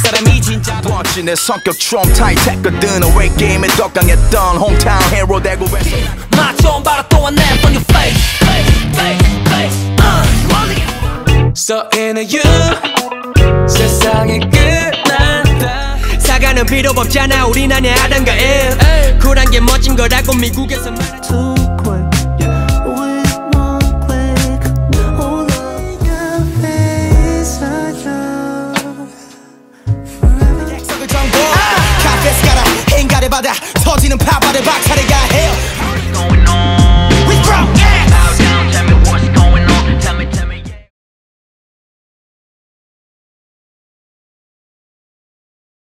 사람이 진짜 멋진 내 성격 좀 타이트했거든. 어웨이 게임에 더 강했던 홈타운 히어로 대구에서 맛 좀 봐라 또 왔네 on your face So in you 세상이 끝난다. 사과는 필요 없잖아 우린 아냐 하던가 쿨한 게 멋진 거라고 미국에서 말해 카페스 가라 행가를 받아 터지는 파바를 박차례